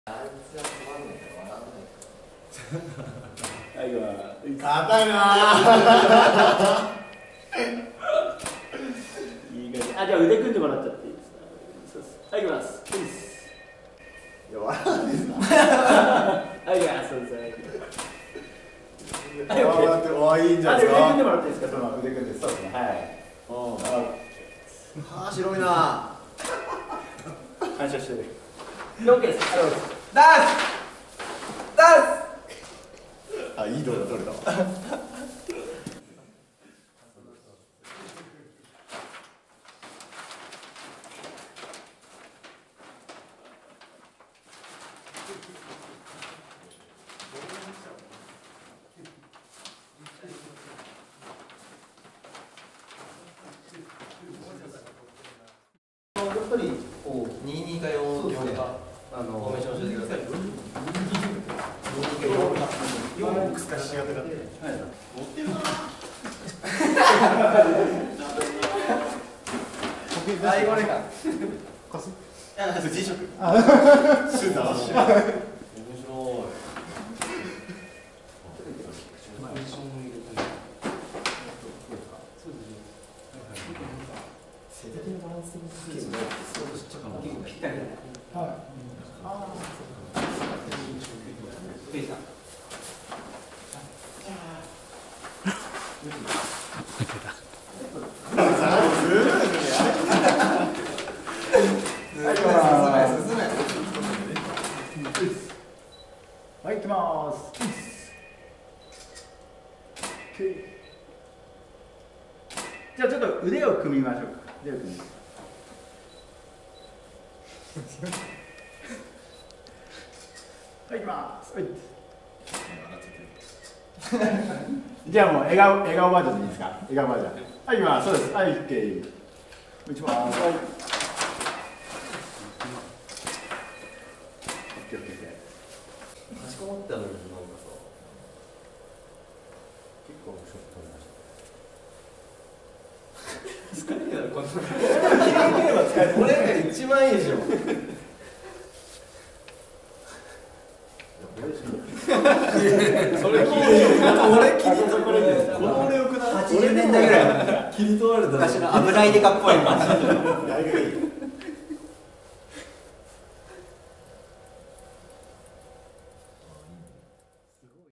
あいつはつまんないから笑わないから。 はいは硬いなーいい感じ。あ、じゃあ腕組んでもらっちゃっていいですか。そうです。はい、いきます。 いや笑わないですかはい、いや、そうです。はい、オッケー。 おいいんじゃないですか。 腕組んでもらっていいですか。その腕組んで、そうですね。はい。 はあ、白いな。 反射してる。オッケーです。 ダンス。ダンス。 あ、いい動画撮れたわ。 やっぱりこう22か4かフォーメーション教えてください。 4ボックスかしがてだって。持ってるな。 はい、これか。 貸す。 G 色。 シューター。 面白い。性的なバランスのスキルもそうとしちゃうかな。結構ぴったりだね。はい。ああ。できた。 はい、行きます。じゃあちょっと腕を組みましょうか。腕を組み。はい、行きます。はい。じゃあもう笑顔バージョンでいいですか。笑顔バージョン。はい、行きます。そうです。はい、オッケー。打ちます。はい。オッケーオッケーオッケー。 かしこまってあるのになんかさ、 結構ショット撮りました。 疲れるだろこんな。これが一番いいでしょ。それ俺切り取られてる。この俺よくない。80年代ぐらい切り取られた。昔の危ないデカっぽい。 大学いい。